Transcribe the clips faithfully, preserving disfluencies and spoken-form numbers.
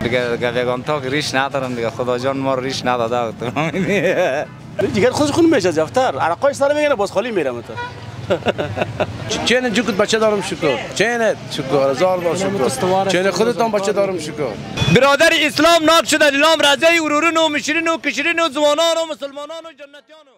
دیگه گویگان تا که ریش ندارم دیگه خدا جان ما ریش نداده تو دیگه خودش خون میشه زفتر عرقای سر میگنه باز خالی میرم تا چین جو کد بچه دارم شکر چین شکر هزار بار شکر چین خودتان بچه دارم شکر برادر اسلام ناد شده لیلام رضای ورورین و مشرین و کشرین و زوانان و مسلمانان و جنتیان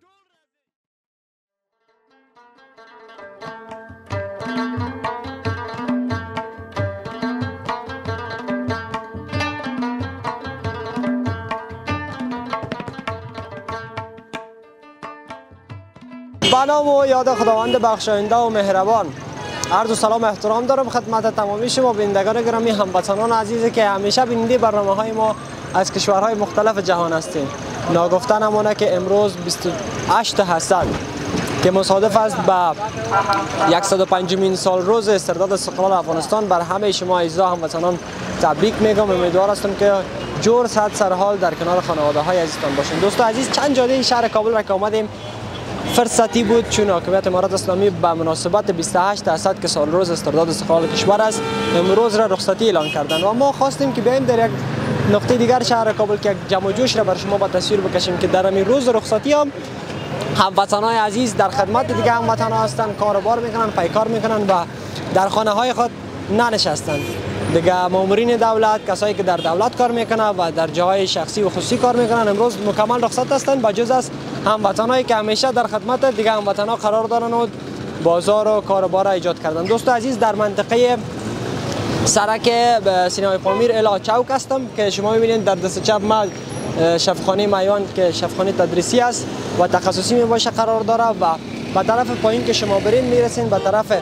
به نام و یاد خداوند بخشاینده و مهربان. عرض و سلام احترام دارم خدمت تمامی شما بینندگان گرامی هموطنان عزیزی که همیشه بیننده برنامه‌های ما از کشورهای مختلف جهان هستین. ناگفته نمانه که امروز بیست و هشت حسد که مصادف است با صد و پنجمین سال روز استرداد استقلال افغانستان بر همه شما عزیزا هموطنان تبریک میگم. امیدوار هستم که جور صد سرحال در کنار خانواده های عزیزتان باشین. دوستان عزیز چند جاده شهر کابل را که آمدیم فرصتی بود چون حاکمیت امارات اسلامی به مناسبت بیست و هشت حسد که سال روز استرداد استقلال کشور است امروز را رخصتی اعلان کردند و ما خواستیم که بیایم در یک نقطه دیگر شهر کابل که یک جمع و جوش را بر شما با تصویر بکشیم که در این روز رخصتی هم هموطنان عزیز در خدمت دیگه هموطنان هستند، کاروبار میکنن، پیکار میکنن و در خانه های خود ننشستند. دیگه مامورین دولت، کسایی که در دولت کار میکنن و در جاهای شخصی و خصوصی کار میکنن امروز مکمل رخصت هستند بجز از هموطنانی که همیشه در خدمت دیگه هموطنا قرار دارن و بازار و کاروبار ایجاد کردن. دوست عزیز در منطقه سرک سینمای پامیر الی چوک هستم که شما میبینید در دست چپ ما شفاخانه میوان که شفاخانه تدریسی است و تخصصی می باشه قرار داره و به طرف پایین که شما برین میرسین به طرف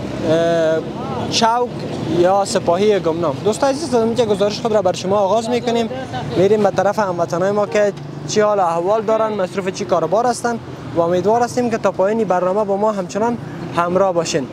چوک یا سپاهی گمنام. دوستان عزیز از اینجا گزارش خود را بر شما آغاز میکنیم، میریم به طرف هموطنان ما که چی حال احوال دارن، مصروف چی کاروبار هستن و امیدوار هستیم که تا پایان برنامه با ما همچنان همراه باشین.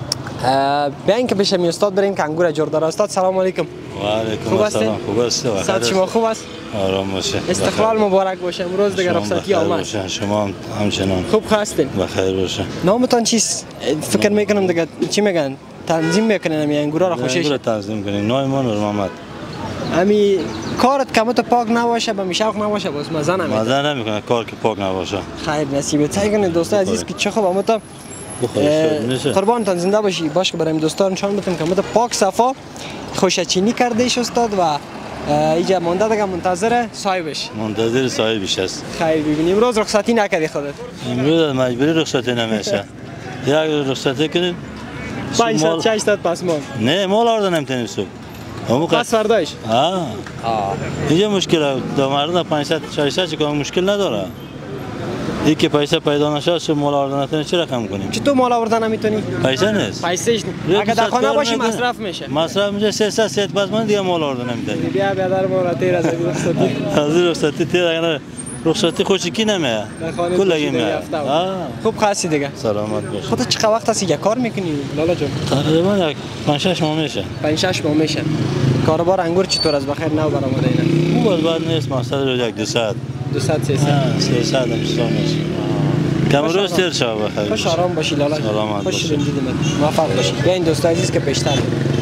بیاین که پیش می استاد بریم که انگور جور داره. استاد سلام علیکم. و علیکم السلام. خوب است؟ صحت شما خوب است؟ آرام باشه. استقلال مبارک باشه. امروز دیگه رخصتی آمد. شما هم همچنان خوب هستین؟ بخیر باشه. نامتان چیست؟ فکر میکنم دیگه چی میگن؟ تنظیم میکنین می انگورا را خوشش؟ انگور تنظیم کنین. نام نور محمد. امی کارت کمت پاک نباشه به میشوق نباشه باز مزه نمیکنه. مزه نمیکنه کار که پاک نباشه. خیر نصیبت کنه دوستان عزیز که چه خوب اما تا قربانتان زنده باشی. باش که برای دوستان نشان بدم که مت پاک صفا خوشچینی کرده ایش استاد و اینجا مونده دیگه منتظر صاحبش. منتظر صاحبش است. خیر ببینیم امروز رخصتی نکردی خودت؟ امروز مجبوری رخصتی نمیشه. یک رخصتی کنیم. پنجصد ششصد پس مال. نه مال آوردن نمیتونیم صبح. پس فردایش؟ آه. اینجا مشکل دو مرد پنجصد ششصد چه مشکل نداره. ای که پیسه پیدا نشه چه مال آوردن نتونی چه رقم کنیم؟ چطور مال آوردن نمیتونی؟ پیسه نیست. پیسه نیست. اگه در خانه باشی مصرف میشه. مصرف میشه سیصد سیصد پس من دیگه مال آوردن نمیتونی. بیا بیا در ما را تیر از رخصتی. از رخصتی تیر اگر رخصتی خوشی کی نمیه. کل اگه میه. خوب خاصی دیگه. سلامت باش. خودت چه وقت هستی یک کار میکنی لالا جان؟ تقریبا یک پنج شش ماه میشه. پنج شش ماه میشه. کاروبار انگور چطور از بخیر نو برآمده اینا؟ خوب بعد نیست مقصد رو یک دویست دویست سیصد سیصد هم میشه. کم روز تیر شو بخیر. خوش آرام باشی لالا. سلامت خوش بنجیدیم. موفق باشی. بیاین دوست عزیز که پیشتر.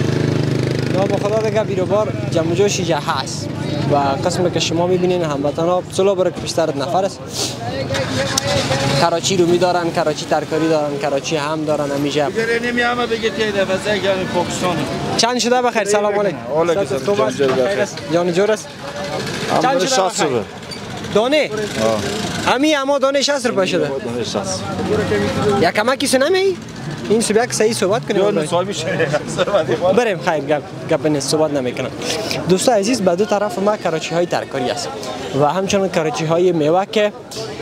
نام خدا دیگه بیروبار جمع جوشی جا هست و قسمی که شما میبینین هموطنا سلو برای که پیشتر نفر است. کراچی رو میدارن، کراچی ترکاری دارن، کراچی هم دارن همیشه. دیگه نمیامه بگید که دفعه یک یعنی پاکستانی. چند شده بخیر سلام علیکم. علیکم سلام. جان جور است. چند شده بخیر. دانه؟ همی اما دانه شصت روپیه شده. دانه شصت. یا کمکی سه نمی؟ این صبح یک صحیح صحبت کنیم. یا صاحبی شده. بریم خیر گپ گپ نیست صحبت نمیکنم. دوستان عزیز به دو طرف ما کراچی های ترکاری است و همچنین کراچی های میوه که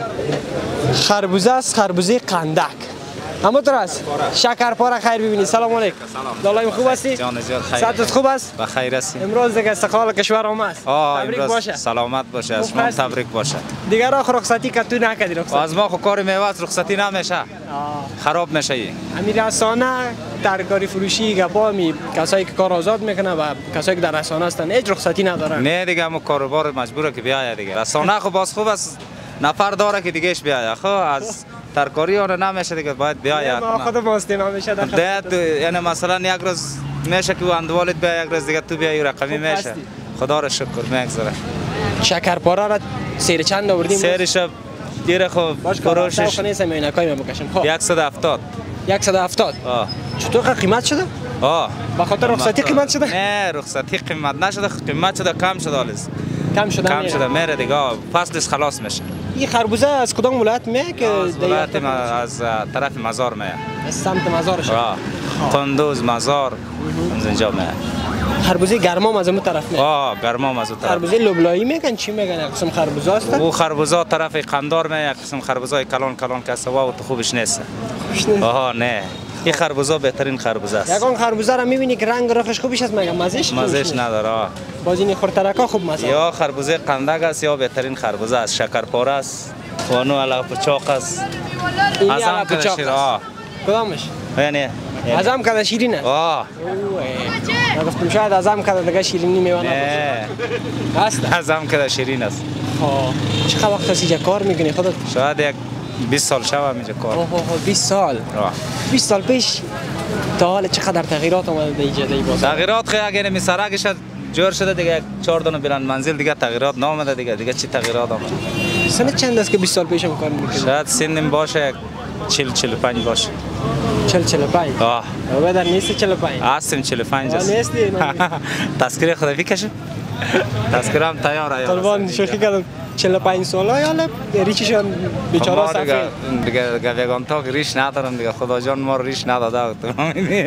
خربوزه است، خربوزه قندک. اما درست شکرپاره خیر ببینید. سلام علیکم. دالایم خوب هستی؟ جان زیاد خیر. صحتت خوب است؟ بخیر هستی. امروز دیگه استقلال کشور آمد. تبریک باشه. سلامت باشه. از ما تبریک باشه. دیگه را رخصتی که تو نکردی رخصتی. از ما خو کار میوه رخصتی نمیشه. خراب میشه. امیر رسانه ترکاری فروشی گپا می کسایی که کار آزاد میکنه و کسایی که در رسانه هستن هیچ رخصتی ندارن. نه دیگه ما کاروبار مجبوره که بیاید دیگه. رسانه خو باز خوب است. نفر داره که دیگهش بیاید. خو از ترکاری آن نمیشه دیگه باید بیاید. ما خود ماست نمیشه در یعنی مثلا یک روز میشه که اندوالت بیا یک روز دیگه تو بیای رقمی میشه. خدا را شکر میگذره. شکرپاره را سیر چند آوردیم؟ سیرش دیره خب فروشش باش نیستم عینکای من بکشم. خب صد و هفتاد. صد و هفتاد. آه. چطور قیمت شده؟ آه. با خاطر رخصتی قیمت شده؟ نه رخصتی قیمت نشده، قیمت شده کم شده آلیز. کم شده کم شده میره دیگه، فصلش خلاص میشه. این خربوزه از کدام ولایت میه که از ولایت از طرف مزار میه. از سمت مزارش. آه. قندوز مزار از اینجا میه. خربوزه گرمام از اون طرف میه. آه گرمام از اون طرف. خربوزه لوبلایی میگن چی میگن؟ قسم خربوزه است؟ او خربوزه طرف قندار میه، قسم خربوزه کلان کلان که سوا و تو خوبش نیست. خوبش نیست. آها نه. این خربوزه بهترین خربوزه است. یگان خربوزه را میبینی که رنگ رخش خوبش است مگه مزهش مزهش نداره. باز این خورترکا خوب مزه. یا خربوزه قندق است یا بهترین خربوزه است، شکرپاره است. وانو علاوه پچاق است. این ازم علاوه پچاق است. کدامش؟ یعنی ازم کده شیرین است. آه. من گفتم شاید ازم کده دیگه شیرینی میوانه نه. است. ازم کده شیرین است. خب چقدر وقت از اینجا کار میکنی خودت؟ شاید یک بیست سال شوم اینجا کار. اوه بیست سال. آه. بیست سال پیش تا حال چقدر تغییرات اومده در اینجا در بازار؟ تغییرات خیلی اگر میسرگش جور شده دیگه، چهار دونه بلند منزل دیگه تغییرات نامده دیگه، دیگه چی تغییرات آمده؟ سن چند است که بیست سال پیشم کار میکنی؟ شاید سنم باشه چهل چهل و پنج باشه. چهل چهل و پنج. آه. و در نیست چهل و پنج. هستم چهل و پنج است. نیستی؟ تذکره خدا بکشم. تذکرم تیار است. قربان شوخی کردم. چهل و پنج ساله یاله ریششون بیچاره سفید. دیگه دیگه وگان تا ریش ندارم دیگه، خدا جان ما ریش نداده تو.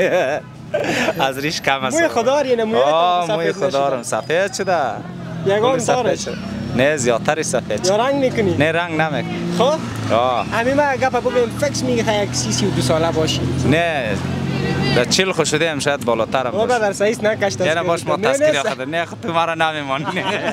از ریش کم است. موی خدا یعنی موی آه موی خدا رم سفید شده. یگان دارش. نه زیادتر سفید. یا رنگ میکنی؟ نه رنگ نمیکنی. خب؟ آه. همین ما گپ بگیم فکس میگه که یک سی سی و دو ساله باشی. نه. در چهل خوش شده ام شاید بالاترم باشه. بابا در سایز نکشته. یعنی باش ما تذکر خدا نه خود تو مرا نمیمانی.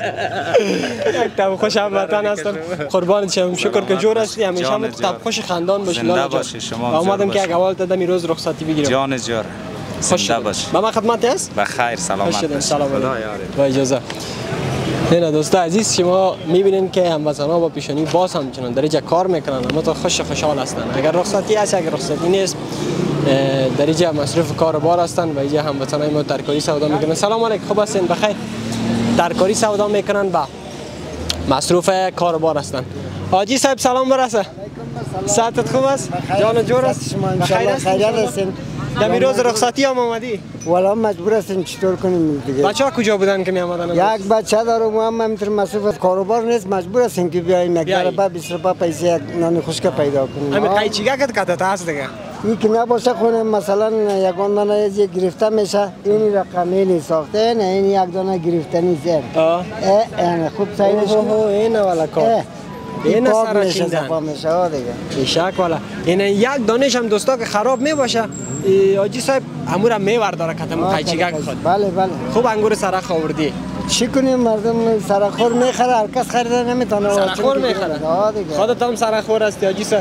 یک تاب خوش هموطن هستم. قربانت شم. شکر که جور هستی. همیشه هم تاب خوش خندان باشی. زنده باشی شما. اومدم که اول دادم روز رخصتی بگیرم. جان جور. زنده باشی. با ما خدمت هست؟ بخیر سلامت باشی. سلام علیکم. با اجازه. نه دوستا عزیز شما میبینین که هموطنا با پیشانی باز همچنان در اینجا کار میکنن، اما تو خوش خوشحال هستن. اگر رخصتی هست اگر رخصتی نیست در اینجا مصروف کار و بار هستن و اینجا هموطنای ما ترکاری سودا میکنن. سلام علیکم، خوب هستین؟ بخیر. ترکاری سودا میکنن با مصروف کار و بار هستن. حاجی صاحب سلام برسه. صحتت خوب است؟ جان جور است؟ شما ان شاء الله خیریت هستین؟ در روز رخصتی هم اومدی؟ والا مجبور هستیم چطور کنیم دیگه. بچه‌ها کجا بودن که می اومدن؟ یک بچه دارم و هم همینطور مصروف کاروبار نیست، مجبور هستیم که بیاییم یک ضربه بیست روپیه پیسه یک نان خشک پیدا کنیم. همین قیچیگه که کتت هست دیگه. این که نباشه خونه مثلا یگان دانه از یک گرفته میشه، این رقمی نی ساخته نه، این یک دانه گرفته نیست. آه. اه خوب سایدش اوه این والا کار. این سر میشه صفا میشه دیگه. بیشک والا. این یک دانش هم دوستا که خراب می باشه. حاجی صاحب امورم میور داره کتم قیچیگه خود. بله بله. خوب انگور سرخ آوردی. چی کنیم مردم سرخور میخره، هر کس خریده نمیتونه. سرخور میخره. خودت هم سرخور هستی حاجی صاحب.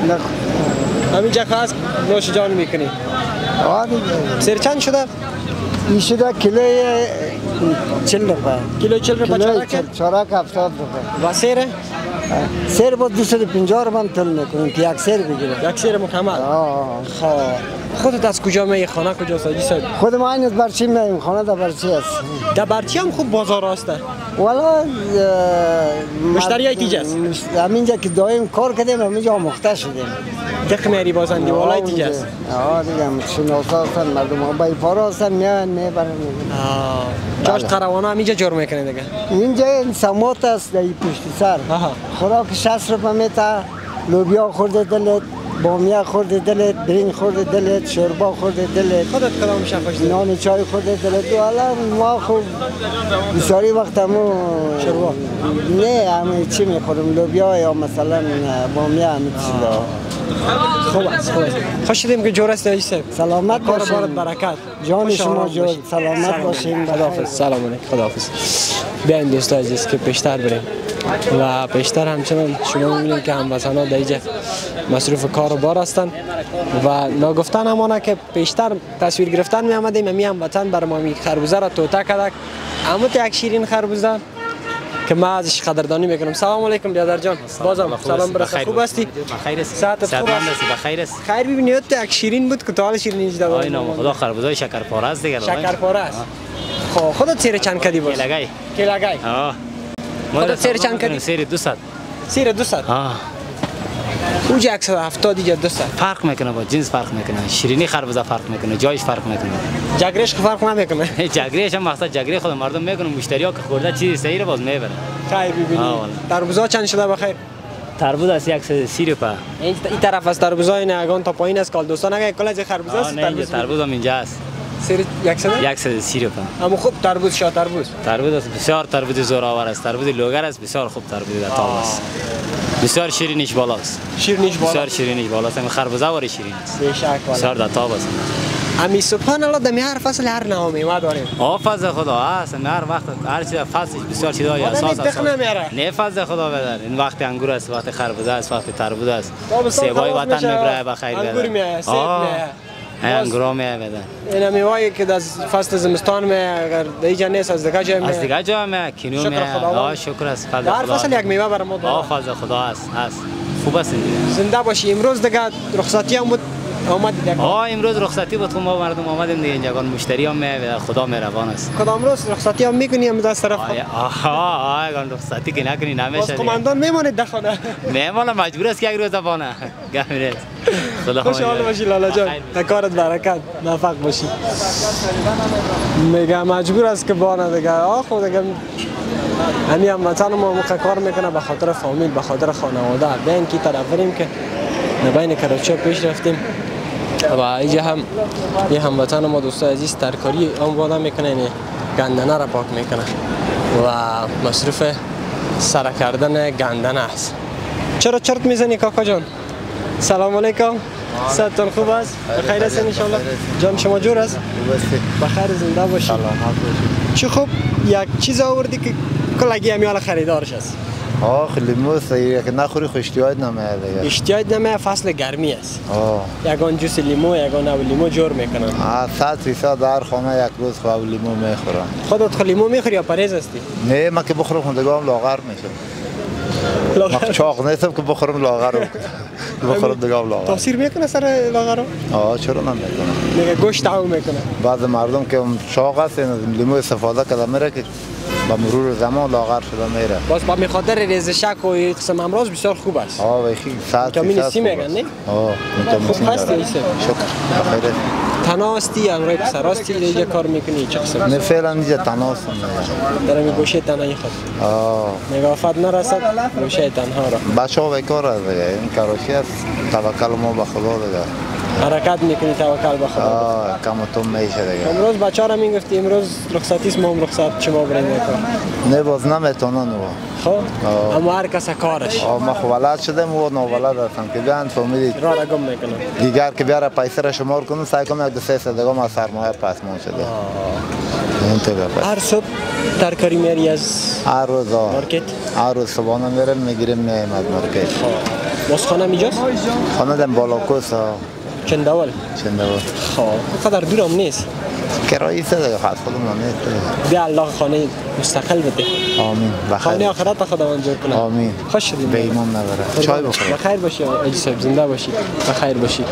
همینجا خاص نوش جان میکنی. آه دیگه. سر چند شده؟ این شده کیلوی چهل روپیه. کیلو چهل روپیه چراکه؟ چراک هفتاد روپیه. و سره؟ سر با دویست و پنجاه روپیه تل میکنیم که یک سر بگیره. یک سر مکمل؟ آه. خب خودت از کجا میای؟ خانه کجاست حاجی صاحب؟ خود ما این از برچی میایم، خانه در برچی است. در برچی هم خوب بازار هسته؟ والا مشتری های تیجه است؟ همینجا که دایم کار کردیم همینجا آموخته شدیم. دق میاری بازندی والای تیجه است؟ آه دیگه شناسا هستن، مردم ها بای پارا هستن میان میبرن. جاش قروانه همینجا جور میکنه دیگه؟ اینجا سموت است در پشت سر. خوراک شصت روپیه میته، لوبیا خورده دلت، بامیه خورده دلت، برنج خورده دلت، شوربا خورده دلت. خودت کدام میشه خوش دلت؟ نان چای خورده دلت. والا ما خوب بسیاری وقت همو شوربا نه همه چی میخورم، لوبیا یا مثلا بامیه همه چیزا. خوب است خوب است. خوش شدیم که جور است حاجی صاحب. سلامت باشین. کار بارت برکت. جان شما جور. سلامت باشین. خداحافظ. سلام علیکم. خداحافظ. بیاین دوستا عزیز که پیشتر بریم و پیشتر همچنان شما می‌بینید که هموطنا در اینجا مصروف کار و بار هستند و ناگفتن همانه که پیشتر تصویر گرفتن می آمدیم می هموطن بر ما می خربوزه را توته کدک اما یک شیرین خربوزه که ما ازش قدردانی میکنم. سلام علیکم برادر جان. بازم سلام برسه. خوب هستی؟ بخیر است. صحتت خوب است؟ بخیر است. خیر ببینید تو یک شیرین بود که تا حال شیرین اینجا داره. آینه خدا خربوزه شکرپاره است دیگه. شکرپاره است. خب خودت سیر چند کدی باز؟ کلاگای کلاگای آه خودت سیر چند کدی؟ سیر دویست سیر دویست آه اوج صد و هفتاد اینجا دویست فرق میکنه با جنس فرق میکنه شیرینی خربزه فرق میکنه جایش فرق میکنه جگرش فرق نمیکنه جگریش هم مقصد جگری خود مردم میکنه مشتری ها که خورده چیزی صحیح رو باز میبره خیر ببینی تربوزا چند شده بخیر تربوز است یک سی روپه این طرف از تربوزا این اگان تا پایین است کال دوستان اگه کل از خربوزه است نه اینجا تربوز هم اینجا است سیر صد صد و سی روپه اما خوب تربوز شاه تربوز تربوز است بسیار تربوز زوراور است تربوز لوگر است بسیار خوب تربوز در تاب است بسیار شیرینیش بالاست شیرینیش بالا بسیار شیرینیش بالاست همین خربوزه واری شیرین است بیشک والا بسیار در تاب است امی سبحان الله دمی هر فصل هر نوع میوه داریم آه فضل خدا است هر وقت هر چیز فصلش بسیار چیزای اساس است نه فضل خدا بدار این وقت انگور است وقت خربوزه است وقت تربوز است سیبای وطن میبره بخیر بدار انگور میایه سیب میایه انگورا میایه بدار این میوه‌ای که از فصل زمستان می اگر دیگه نیست از دیگه جای می از دیگه جا می کینو می آه شکر است فضل هر خدا فصل یک میوه برام داره آه فضل خدا است است خوب است زنده باشی امروز دیگه رخصتی هم بود آمد دیگه آه امروز رخصتی بود ما مردم آمدیم دیگه اینجا مشتری هم میاد خدا مهربان است کدام روز رخصتی هم میکنی هم دست طرف آه آه اگر رخصتی که نکنی نمیشه قماندان میمونه در خانه میمونه مجبور است که یک روز بانه گمیره خدا خوشحال باشی لالا جان در کارت برکت موفق باشی میگه مجبور است که بانه دیگه آه خود دیگه همین هموطن ما موقع کار میکنه به خاطر فامیل به خاطر خانواده بین کی طرف بریم که نبین کراچی پیش رفتیم و اینجا هم یه هموطن ما دوستای عزیز ترکاری آماده میکنه این گندنه را پاک میکنه و مصروف سر کردن گندنه است. چرا چرت میزنی کاکا جان؟ سلام علیکم. صحتتون خوب است؟ بخیر هستین ان شاء الله؟ جان شما جور است؟ بخیر زنده باشید. سلامت باشید. چه خوب یک چیز آوردی که کلگی همیال خریدارش است. آه لیمو سیری که نخوری خوش اشتیاج نمیاد دیگه. اشتیاج نمیاد فصل گرمی است. آه. یگان جوس لیمو یگان او لیمو جور میکنن. آه صد فیصد در خانه یک روز خو لیمو میخورم. خودت خو لیمو میخوری یا پرهیز هستی؟ نه من که بخورم خودم لاغر میشم. لاغر. چاق نیستم که بخورم لاغر رو. بخورم دیگه لاغر. تاثیر میکنه سر لاغر رو؟ آه چرا نمیکنه؟ میگه گوشت تعو میکنه. بعض مردم که چاق هستن لیمو استفاده کردن میره که با مرور زمان لاغر شده میره. باز با میخاطر ریزشک و این قسم امراض بسیار خوب است. آه ویخی صد ویتامین سی میگن نه؟ آه ویتامین سی. خوب هستی ایسه. شکر. بخیر. تنها هستی یا روی پسر هستی اینجا کار میکنی چه قسم؟ نه فعلا اینجا تنها هستم. در این گوشه تنهایی خود. آه. نگافت نرسد گوشه تنها را. بچه‌ها بیکار است دیگه. این کاروشی است. توکل ما به خدا دیگه. حرکت میکنی توکل به خدا. آه کم تو میشه دیگه. امروز بچه‌ها را میگفتی امروز رخصتی است ما هم رخصت شما بریم کار. نه باز نمیتونن و. خب اما هر کس کارش. آه ما ولد شدم و نوولد هستم که بیان فهمیدید. را را گم میکنم. دیگر که بیاره پیسه را شمار کنم سعی کنم یک دو سه سال دیگه ما سرمایه پسمان شده. این تو گپ. هر صبح ترکاری میاری از هر روز مارکت. هر روز صبحانه میرم میگیریم میایم از مارکت. باز خانه میجاست؟ خانه دم بالاکوس. چندول؟ چندول. خب قدر دورم نیست. کرایی سه دیگه خاص خودم نمیست. بیا الله خانه مستقل بده. آمین. بخیر. خانه آخرت خداوند جور کنه. آمین. خوش شدیم. به ایمان نبره. چای بخورید. بخیر باشی آجی صاحب زنده باشی. بخیر باشی.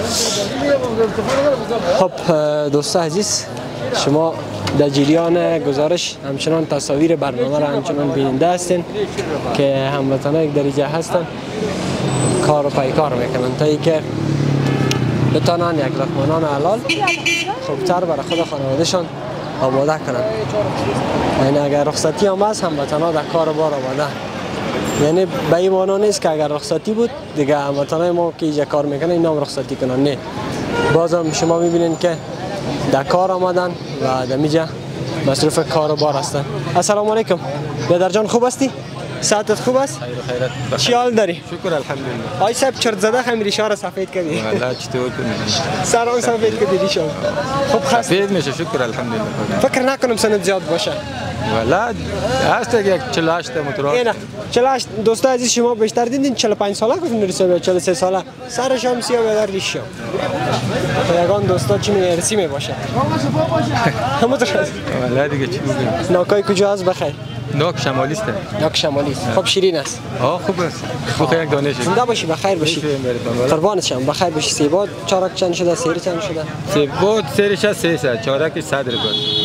خب دوستا عزیز شما در جریان گزارش همچنان تصاویر برنامه را همچنان بیننده هستین که هموطنان یک درجه هستن کار و پیکار میکنن تا اینکه بتانن یک لقمه حلال خوبتر برای خود خانوادهشان آماده کنن. یعنی اگر رخصتی هم هست هموطنان در کار بار آماده. یعنی به این معنا نیست که اگر رخصتی بود دیگه هموطنان ما که اینجا کار میکنن اینا هم رخصتی کنن. نه بازم شما میبینین که در کار آمدن و در میجا مصروف کار و بار هستن. السلام علیکم. بیادر جان خوب هستی؟ صحتت خوب است؟ خیر و خیرت. چی حال داری؟ شکر الحمدلله. آی صاحب چرت زده خمیر ریشا را سفید کردی. والله چطور کنی؟ سران سفید کردی ریشا. خب خست. سفید میشه شکر الحمدلله. فکر نکنم سنت زیاد باشه. والله هست یک چهل و هشت مترات. نه چهل و هشت دوستا عزیز شما بیشتر دیدین چهل و پنج ساله گفتن ریسا چهل و سه ساله. سرش هم سیاه بیادر ریشا. یگان دوستا چی می ارسی می باشه. همون تو والله دیگه چی بگم. ناکای کجا است بخیر؟ ناک شمالی است. ناک شمالی است. خب شیرین است. آه خوب است. بخیر یک دانه شد. زنده باشی بخیر باشی. قربانت شم بخیر باشی. سیبات چارک چند شده؟ سیر چند شده؟ سیبات سیرش سه صد چارک صد روپیه.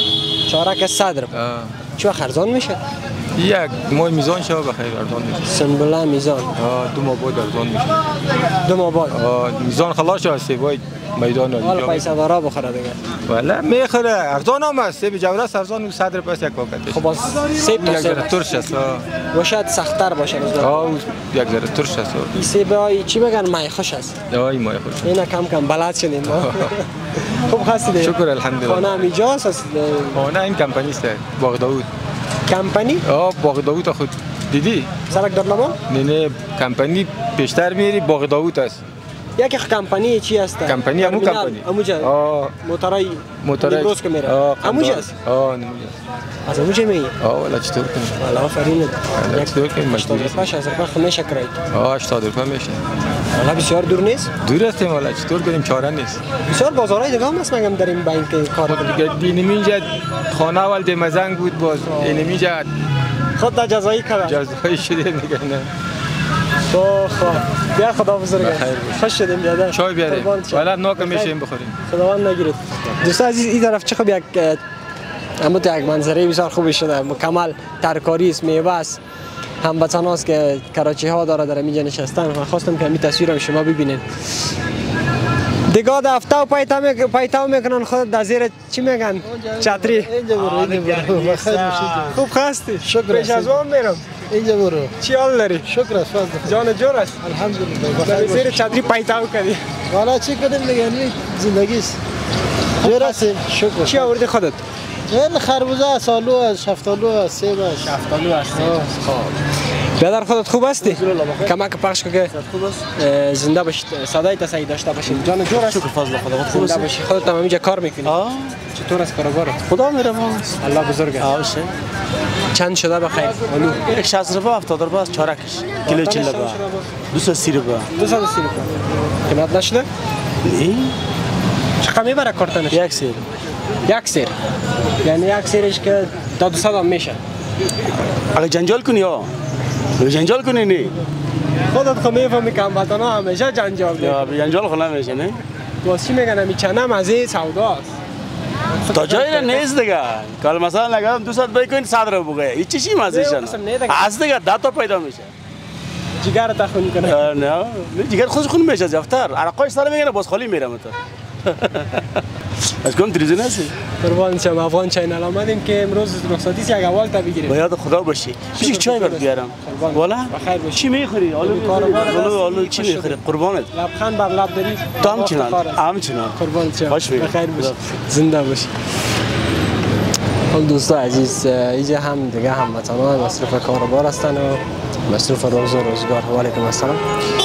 چارک صد روپیه. چه خرزان میشه؟ یک ماه میزان شو بخیر ارزان میشه. سنبله میزان. دو ماه بعد ارزان میشه. دو ماه بعد. میزان خلاص شد سیبای میدان رو. حالا پیسه دارا بخوره دیگه. والا میخوره ارزان هم است. سیب جورس ارزان صد روپیه یک پاکت. خب باز سیب یک ذره ترش است. و شاید سخت‌تر باشه روز. آه یک ذره ترش است. این سیب های چی میگن مای خوش است. آه مای خوش. اینا کم کم بلد شدیم ما. خوب هستید. شکر الحمدلله. خانه اینجاست است. خانه این کمپانی است. باغ داوود. کمپانی؟ آه باغ داوود خود دیدی؟ سرک درلمان؟ نه نه کمپانی پیشتر میری باغ داوود است. یک کمپانی چی است؟ کمپانی همون کمپانی. همونجا. آه. موتورای. موتورای. نیمروز که میره. همونجا است. آه همونجا. از همونجا میی؟ آه ولی چطور کنی؟ والا آفرین. ولی چطور کنی مجبوری؟ هشتاد روپیه از روپیه میشه کرایت. آه هشتاد روپیه میشه. والا بسیار دور نیست؟ دور است والا چطور کنیم چاره نیست. بسیار بازارهای دیگه هم هست مگم در این بانک کار کنیم. دیگه اینجا خانه اول دمزنگ بود باز اینجا خود در جزایی کردن. جزایی شده میگه نه. تو خب بیا خدا بزرگ. خوش شدیم بیاد. چای بیاریم. والا نوک میشیم بخوریم. خداوند نگیرید. دوستان عزیز این طرف چه خب یک اما تو یک منظره بسیار خوبی شده. مکمل ترکاری است، میوه است. هموطن هاست که کراچی ها داره در اینجا نشستن. من خواستم که این تصویرم شما ببینید. دیگه دفته و پایتا میکنن پایتا میکنن خود در زیر چی میگن؟ چتری. اینجا برو اینجا برو. خوب هستی؟ شکر. پیش از وام میرم. اینجا برو. چی حال داری؟ شکر است فضل. جان جور است. الحمدلله. در زیر چتری پایتا کردی. والا چی کنیم دیگه یعنی زندگی است. جور است. شکر. چی آوردی خودت؟ این خربوزه سالو است، شفتالو است، سیب است. شفتالو است. خب. بیادر خودت خوب هستی؟ کمک پخش کن که زنده باشید. صدای تصحیح داشته باشید. جان جور است. شکر فضل خدا. خوب است. خودت هم اینجا کار میکنی؟ آه. چطور است کاروبار؟ خدا مهربان است. الله بزرگه. آشه. چند شده بخیر؟ اولو. یک شصت روپیه هفتاد روپیه است چارکش. کیلو چهل روپیه. دویست و سی روپیه. دویست و سی روپیه. قیمت نشده؟ نه. چقدر میبره کارتنش؟ یک سیر. یک سیر. یعنی یک سیرش که تا دویست هم میشه. اگه جنجال کنی ها. جنجال کنی نه. خودت خو میفهمی که هموطنا همیشه جنجال میکنن. یا جنجال خو نمیشه نه. واسه چی میگن همی چنم از این سوداست. تا جایی نیست دیگه. کال مثلا نگم دویست بکنید صد رو بگه. هیچ چیزی مزه‌شه. از دیگه داتا پیدا میشه. جگر تا خون کنه. نه. جگر خودش خون میشه زفتر. عرقای سال میگن باز خالی میرم تو. از کم تریزی نسی. قربان شم افغان چینل آمدیم که امروز رخصتی یک اول تا بگیریم. با یاد خدا باشی. پیش چای برات بیارم. والا بخیر باشی. چی میخوری؟ آلو آلو آلو چی میخوری؟ قربانت. لبخند بر لب داری. تام چنان. ام چنان. قربان شم. خوش بخیر باشی. زنده باشی. حال دوستان عزیز اینجا هم دیگه هموطنان مصروف کاروبار هستن و مصروف روز و روزگار. و علیکم السلام.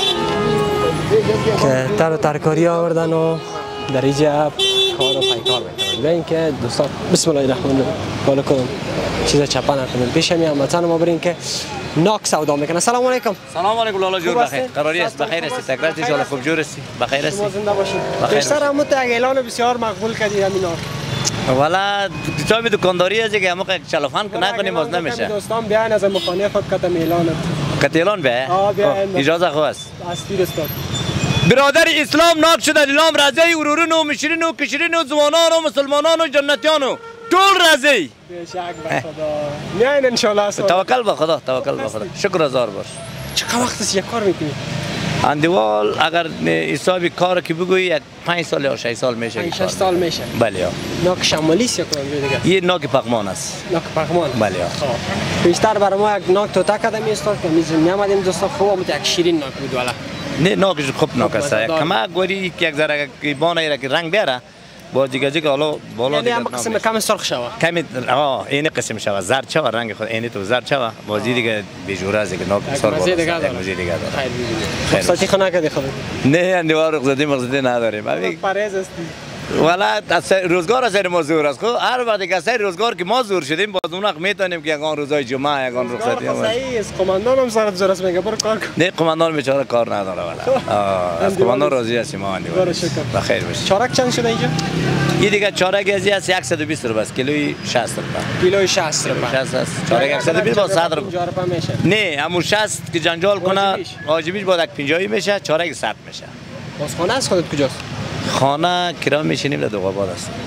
که تر و ترکاری آوردن و در اینجا کار و پیکار میکنن. ببین که دوستان بسم الله الرحمن الرحیم بالا کنم چیز چپا نکنیم. پیش همی هموطن ما بریم که ناک سودا میکنن. سلام علیکم. سلام علیکم لالا جور بخیر. قراری است بخیر است. تکرار ان شاء الله خوب جور است. بخیر است. شما زنده باشید. بیشتر هم تو اعلان بسیار مقبول کردید همینا. والا تو دکانداری از که همون چلافان نکنیم باز نمیشه. دوستان بیاین از مخانه خود کتم اعلان. کتیلان به؟ آه بیاین. اجازه خو است. استیر است. برادر اسلام ناک شده لیلام رضی ورورن و مشرین و کشرین و زوانان و مسلمانان و جنتیان و طول رضی. بیشک به خدا. میاین ان شاء الله. توکل به خدا، توکل به خدا. شکر هزار باش. چقدر وقت است یک کار میکنی؟ اندوال اگر حسابی کار که بگویی یک پنج سال یا شش سال میشه. پنج شش سال میشه. بله. ناک شمالی است یا کدام دیگه؟ یه ناک پغمان است. ناک پغمان. بله. بیشتر برای ما یک ناک تو تک کدام است که میزنیم نمیدیم دوستا خوب هم یک شیرین ناک بود والا. نه ناکش خوب ناک است. کما گوری که یک ذره که بانه که رنگ بیاره با دیگه دیگه حالا بالا دیگه. یعنی هم قسم کم سرخ شوا. کمی آه این قسم شوا زرد شوا رنگ خود این تو زرد شوا بازی دیگه بیجوره از که ناک سر بالا. مزه دیگه داره. مزه دیگه داره. خیر. رخصتی خونه کردی خود؟ نه اندوار رخصتی مقصدی نداریم. همین پرهیز استی. والا روزگار از ما زور است. خب هر وقت که سر روزگار که ما زور شدیم باز اون وقت میتونیم که یگان روزای جمعه یگان رخصتی هم صحیح است. قماندان هم سرت زور است میگه برو کار کن. نه قماندان بیچاره کار نداره والا. از قماندان راضی هستیم ما اندوار. برو شکر. بخیر باش. چارک چند شده اینجا؟ این دیگه چارک ازی است صد و بیست روپیه است. کیلوی شصت روپیه. کیلوی شصت روپیه. شصت است. چارک صد و بیست با صد روپیه. نه همون شصت که جنجال کنه واجبیش با یک پنجاه میشه چارک صد میشه. باز خانه از خودت کجاست؟ خانه کرا میشینیم در دوغاباد است.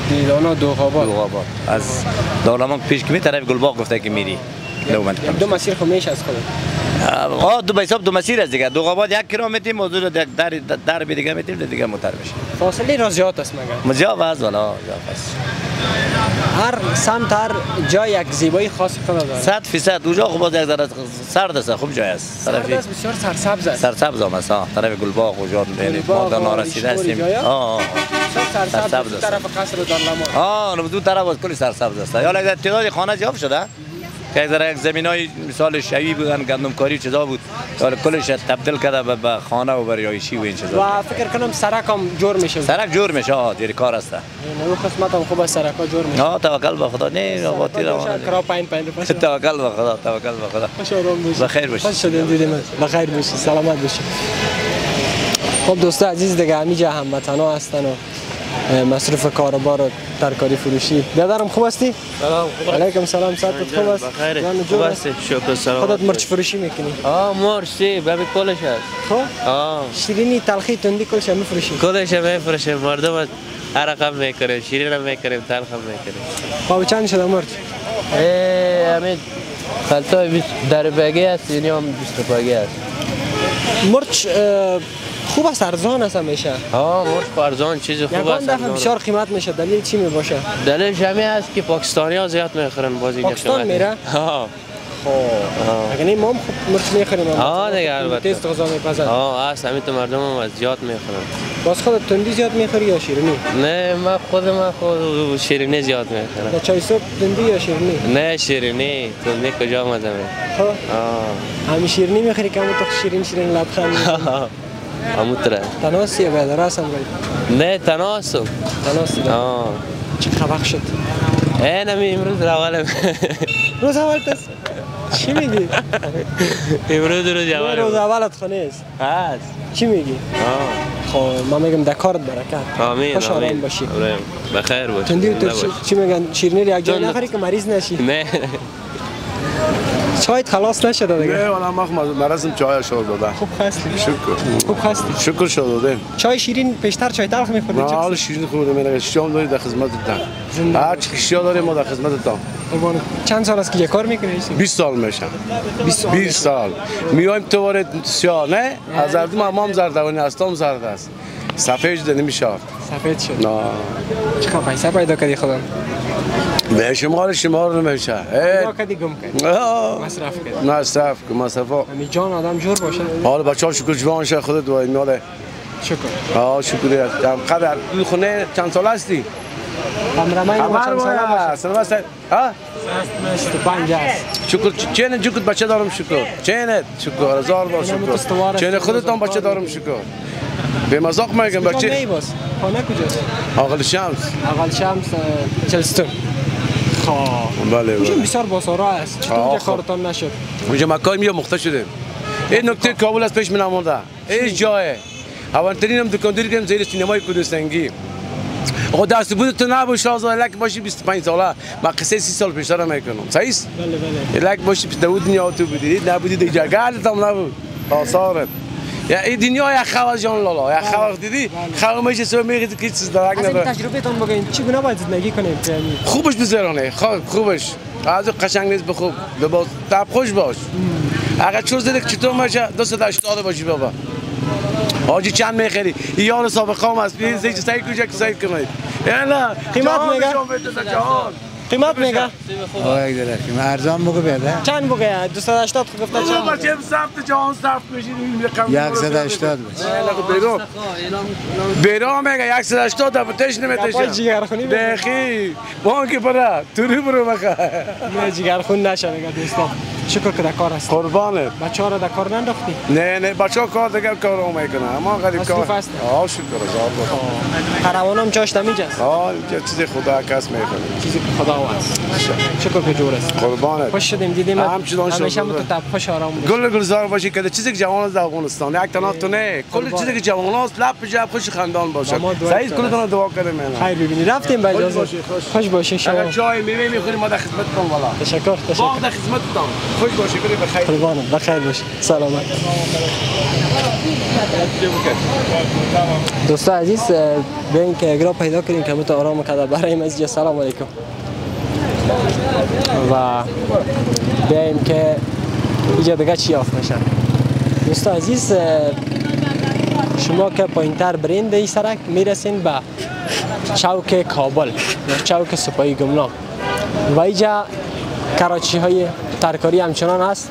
دیدانا دوغاباد دوغاباد از دارالمان پیش که می طرف گلباغ گفته که میری دو منطقه دو مسیر خو میشه از خود آه دو به حساب دو مسیر است دیگه دوغاباد یک کیلومتر موضوع در در در دیگه میتیم دیگه موتر بشه فاصله را زیاد است مگر مزیاب است والا زیاد است هر سمت هر جای یک زیبایی خاص خود داره صد فیصد اونجا خب باز یک ذره سرد است خوب جای است سرد است بسیار سرسبز است سرسبز هم است طرف گلباغ و جان ما در نارسیده هستیم آه سرسبز طرف قصر دارالمان آه دو طرف از کلی سرسبز است یا یک تعداد خانه زیاد شده که ذره یک زمینای مثال شوی بودن گندمکاری چیزا بود حالا کلش تبدیل کرده به خانه و بریایشی و این چیزا و فکر کنم سرک هم جور میشه سرک جور میشه آه دیر کار است نه قسمت هم خوب است سرک ها جور میشه آه توکل به خدا نه آقاتی را کرا پایین پایین رو توکل به خدا توکل به خدا خوش آرام باشید بخیر باشید خوش شدین دیدیم بخیر باشید سلامت باشید خب دوستان عزیز دیگه همینجا هموطنا هستن و مصروف کاروبار و ترکاری فروشی. برادرم خوب هستی؟ سلام خوب. علیکم سلام صحتت خوب است؟ بخیر. خوب است شکر سلام. خودت مرچ فروشی میکنی؟ آه مرچ سی بابی کلش است. خب؟ آه. شیرینی تلخی تندی کلش میفروشی؟ کلش میفروشیم مردم هر رقم میکنیم شیرین هم میکنیم تلخ هم میکنیم. خب چند شده مرچ؟ ای همین خلطای بیست دربگی است یعنی هم بیست روپیه است. مرچ خوب است ارزان است همیشه. ها مرچ ارزان چیز خوب است. یکان دفعه بسیار قیمت میشه. دلیل چی می باشه؟ دلیلش همین است که پاکستانی ها زیاد میخرن بازی پاکستان میره؟ ها. خب اگه ما هم خوب مرچ میخریم. ها دیگه البته. تست غذا میپزن. ها است همین تو مردم هم زیاد میخرن. باز خودت تندی زیاد میخوری یا شیرینی؟ نه من خود من خود شیرینی زیاد میخورم. چای صبح تندی یا شیرینی؟ نه شیرینی تندی کجا مزه می؟ خب همین شیرینی میخوری که همون تو شیرین شیرین لبخند همون تره تناسی یا بیادر هستم باید؟ نه تناسم تناسی آه چه خبخ شد؟ این همی امروز اولم روز اول تست؟ چی میگی؟ امروز روز اول روز اولت خانه است؟ هست چی میگی؟ خب من میگم دکارت برکت آمین خوش آرام باشی بخیر باشی تندی و تو چی میگن شیرینی رو یک جای نخوری که مریض نشی؟ نه چایت خلاص نشده دیگه؟ نه والا ما مرزم چای شور دادم خوب هستی؟ شکر خوب هستی؟ شکر شد دادم چای شیرین پیشتر چای تلخ میخوردی؟ نه حال شیرین خوردم من شام داری در خدمتتم هر چی اشیا داری ما در خدمتتم چند سال است که کار میکنی؟ بیست سال میشم بیست سال میایم تو وارد سیاه نه از زردم امام زردوانی هستم زرد است سفید نمیشه سفید شد نه چقدر پیسه پیدا کردی خودم به شمال شمال نمیشه اه کدی گم کردی مصرف کردی مصرف که مصرف همی جان آدم جور باشه حالا بچه‌ها شکر جوان شه خودت دوای میاله شکر آه شکریه قدر این خونه چند سال هستی کامرمن ما چند سال است سلام ها است پنج است شکر چین جوکت بچه دارم شکر چینت شکر هزار بار شکر چین خودت هم بچه دارم شکر به مذاق میگم بچه کی باز خانه کجاست آقل شمس آقل شمس چلستون خب بله بله بسیار باسارا است چطور که کارتان نشد اونجا مکای میام مخته شده این نکته کابل از پیش من آمده این جایه اولترین هم دکانداری کردم زیر سینمای کدوسنگی آقا دست بود تو نباش لازم لک باشی بیست و پنج ساله من قصه سی سال پیشتر میکنم صحیح است بله بله لک باشی دو دنیا تو بودی نبودی دیگه گالت هم نبود آثارت یا این دنیا یا خواهد جان لالا یا خواهد دیدی خواهد میشه سو میگید که چیز درک نداره از این تجربه تان بگین چی گونه باید زندگی کنیم خوبش بذارونه خوبش از قشنگ نیست بخوب لباس تاب خوش باش اگر چوز دیدی چطور میشه دوست هشتاد باشی بابا آجی چند میخری یار سابقه هم هست بیاین زیج سعی کجا که سعی کنید یالا قیمت میگه قیمت میگه آه یک دلار که ارزان بگو بیاده چند بگه دویست و هشتاد گفته چند بچه سفت جهان سفت میشید صد و هشتاد بیرام بیرام میگه صد و هشتاد دبتش نمیتشه جیگرخونی دخی بانک برا توری برو بخواه نه جیگرخون نشه میگه دوستان شکر که در کار هست قربانت بچه ها را در کار ننداختی؟ نه نه بچه ها کار دیگر کار رو میکنه اما غریب کار آه شکر از آب قروان هم جاش نمیجاست؟ آه اینجا چیزی خدا کس میکنه چیزی خدا است. شکر که جور است. قربانت. خوش شدیم دیدیم. همچنان شد. همیشه تو تپ خوش آرام باشی. گل گلزار باشی که چیزی که جوان از افغانستان یک تنها تو نه کل چیزی که جوان است لب به جب خوش خندان باشه. سعید کلتون دعا کنیم. خیر ببینید رفتیم به اجازه. خوش باشی شما. اگر چای میوه میخوریم ما در خدمتتون والا. تشکر تشکر. باغ در خدمتتون. خوش باشی برید بخیر. قربانت بخیر باشی. سلامت. دوستان عزیز بیاین که اگرا پیدا کنیم که متو آرام کرده برای مسجد. سلام علیکم. و بیایم که اینجا دیگه چی آف میشه. دوستان عزیز شما که پایینتر برین به این سرک میرسین به چوک کابل یا چوک سپاهی گمنام و اینجا کراچی های ترکاری همچنان هست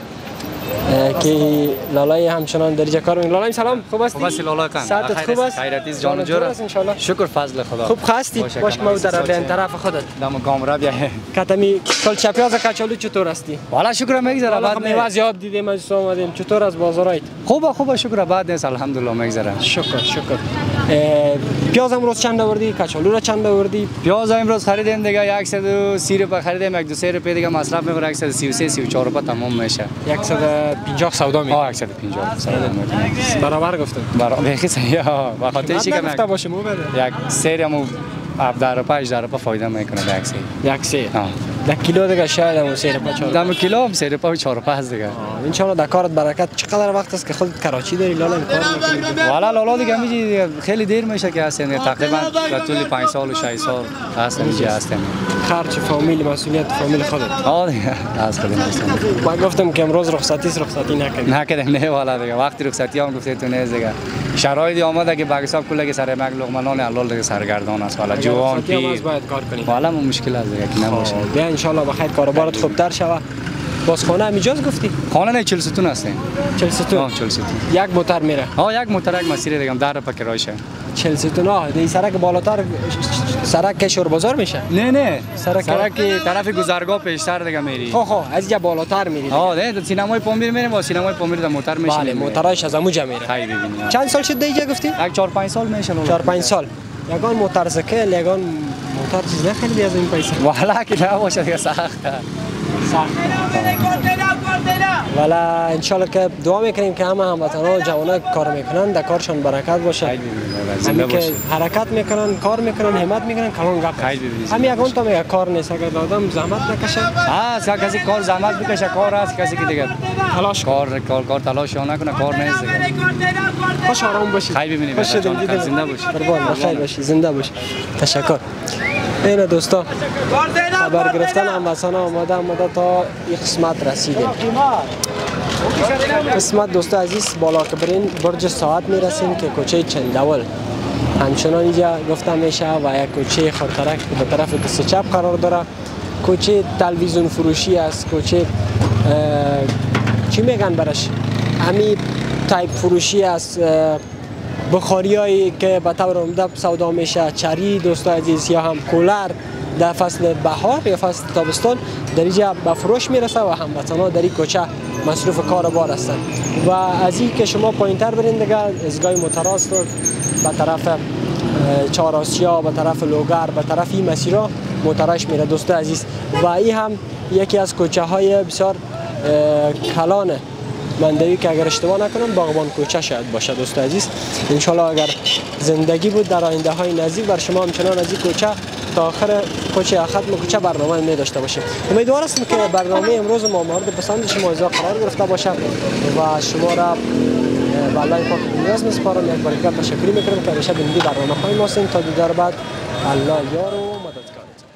که لالای همچنان در اینجا کار میکنه. لالای سلام، خوب هستی؟ خوب هستی لالا کن. صحتت خوب است؟ خیرتیز جان جور است ان شاء الله. شکر فضل خدا. خوب هستی؟ باش ما در این طرف خودت. دم کامرا بیا. کتمی کل چپیاز کچالو چطور هستی؟ والا شکر میگذره بعد میوه زیاد دیدیم از اومدیم. چطور از بازارایت؟ خوبه خوبه شکر بعد نیست الحمدلله میگذره. شکر شکر. پیاز امروز چند آوردی؟ کچالو را چند آوردی؟ پیاز امروز خریدیم دیگه صد و سی روپیه خریدیم، یک دو سه روپیه دیگه مصرف میبره، صد و سی و سه سی و چهار روپیه تمام میشه. صد و پنجاه سودا میکنه. آه صد و پنجاه سودا میکنه. برابر گفتم. برابر بخی صحیح ها. به خاطر چی که گفته باشه مو بده. یک سریمو هفده روپیه هجده روپیه فایده میکنه یک سری. یک سری. ها. یک کیلو دیگه شاید هم سه روپیه چهار. دم کیلو هم سه روپیه چهار روپیه است دیگه. ان شاء الله در کارت برکت. چقدر وقت است که خود کراچی داری لالا این کار میکنی؟ والا لالا دیگه میگی خیلی دیر میشه که هستیم تقریبا در طول پنج سال و شش سال هستیم اینجا هستیم. خرج فامیل مسئولیت فامیل خودت. آه دیگه از خودم هستم. من گفتم که امروز رخصتی است رخصتی نکنیم. نکردیم نه والا دیگه وقتی رخصتی هم گفته تو نه دیگه. شرایطی آمده که باقی سب کلا که سر مگ لقمه نان حلال دیگه سرگردان است والا جوان پیر. باید کار کنیم. والا مشکل است دیگه که نباشه. بیا ان شاء الله بخیر کاروبارت خوبتر شوه. باز خانه هم اجازه گفتی؟ خانه نه چهل ستون هستیم. چهل ستون؟ آه چهل ستون. یک موتر میره؟ آه یک موتر یک مسیر دیگه در پا کرایشه. چهل ستون ها دی سرک بالاتر سرک کشور بازار میشه؟ نه نه سرک سرک طرف گذرگاه پیشتر دیگه میری. خو خو از اینجا بالاتر میری. آه نه سینمای پامیر میریم با سینمای پامیر در موتر میشه. بله موترایش از اونجا میره. خیلی ببینید. چند سال شده اینجا گفتی؟ یک چهار پنج سال میشه. چهار پنج سال. یگان موتورسیکل یگان موتور چیز نخریدی از این پیسه؟ والا که نباشه دیگه سخته. والا انشالله که دعا میکنیم که همه هموطنان و جوانان کار میکنن در کارشان برکت باشه. همین که حرکت میکنن کار میکنن همت میکنن کلان گپ. همین یگان تا میگه کار نیست اگر آدم زحمت نکشه. ها کسی کار زحمت بکشه کار است کسی که دیگه تلاش کار کار کار تلاش نکنه کار نیست دیگه. خوش آرام باشی. خیلی ببینید زنده باشی. قربان بخیر باشی زنده باشی. تشکر. این دوستا خبر گرفتن هموطنان آماده آماده تا این قسمت رسیدیم. قسمت دوستا عزیز بالا که برین برج ساعت میرسیم که کوچه چندول همچنان اینجا گفته میشه و یک کوچه خاطرک که به طرف دست چپ قرار داره. کوچه تلویزیون فروشی است، کوچه چی میگن برش همی تایپ فروشی است، بخاری هایی که به طور عمده سودا میشه، چری دوستا عزیز یا هم کولر در فصل بهار یا فصل تابستان در اینجا به فروش میرسه و هموطنان در این کوچه مصروف کار و بار هستند. و از این که شما پایینتر برین دیگه ازگاه متراست به طرف چهار آسیا به طرف لوگر به طرف این مسیرها موتراش میره دوستا عزیز. و این هم یکی از کوچه های بسیار کلانه مندوی که اگر اشتباه نکنم باغبان کوچه شاید باشه دوستا عزیز. انشالله اگر زندگی بود در آینده های نزدیک بر شما همچنان از این کوچه تا آخر کوچه ختم کوچه برنامه می داشته باشیم. امیدوار هستم که برنامه امروز ما مورد پسند شما قرار گرفته باشه و شما را به الله پاک نیاز میسپارم. یک بار دیگر تشکر میکنم که همیشه بیننده برنامه های ما هستین. تا دیدار بعد الله یار و مددگارتون.